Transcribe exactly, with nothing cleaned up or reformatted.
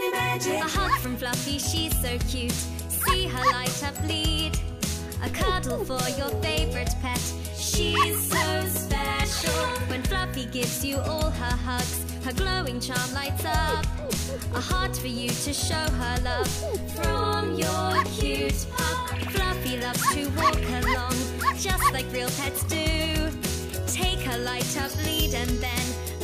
tiny magic. A hug from Fluffy, she's so cute. See her light up lead. A cuddle for your favorite pet. She's so special. When Fluffy gives you all her hugs, her glowing charm lights up. A heart for you to show her love from your cute pup. Fluffy loves to walk along, just like real pets do. Take her light up lead and then